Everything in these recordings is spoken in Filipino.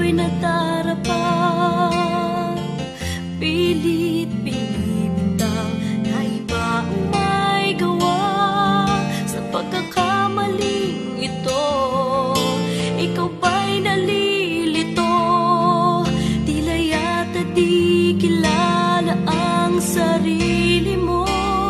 tayo'y nadarapa. Pilit binibintang na iba ang may gawa sa pagkakamaling ito. Ikaw ba'y nalilito? Tila yata di kilala ang sarili mo.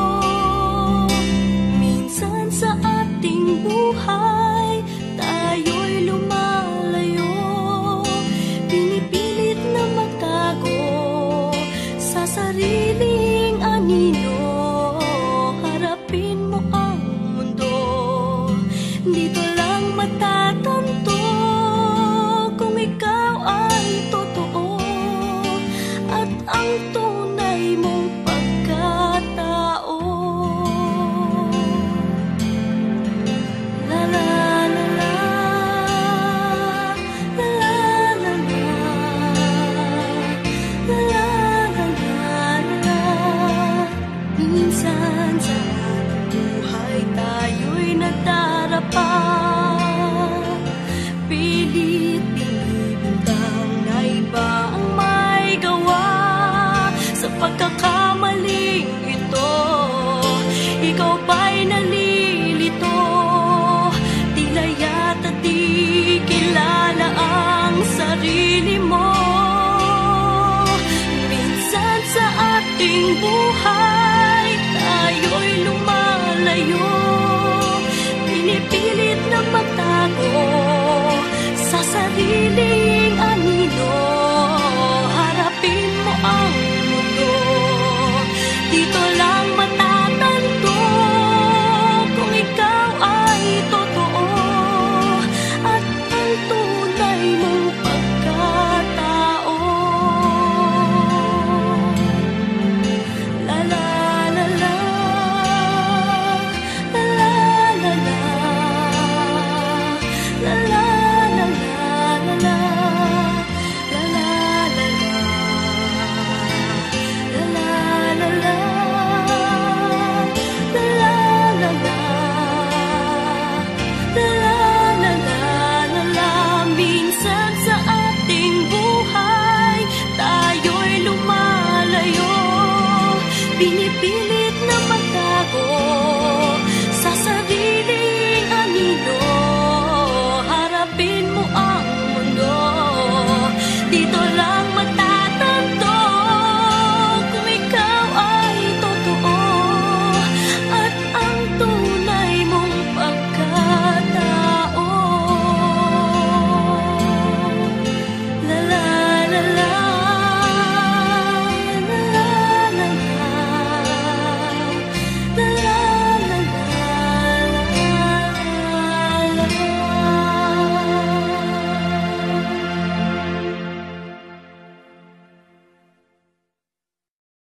Minsan sa ating buhay tayo'y lumalayo, pinipilit na magtago sa sariling anino. Harapin mo ang mundo, dito lang matatanto kung ikaw ay totoo at ang tunay mong pagkatao. La la la la, la la la la, la la la la. Minsan sa buhay tayo'y nadarapa. Pilit binibintang na iba ang may gawa sa pagkakamaling ito. Ikaw ba'y nalilito? Tila yata di kilala ang sarili mo. Minsan sa ating buhay tayo'y lumalayo, pinipilit na magtago sa sariling anino. Harapin mo ang mundo, dito lang matatanto kung ikaw ay totoo at ang tunay mong pagkatao. La la la la, la la la la, la la la la la, la la la la, la la la la, la la la la, la la la. Minsan sa ating buhay tayo'y lumalayo, pinipilit na magtago sa sariling anino. Harapin mo ang mundo, dito lang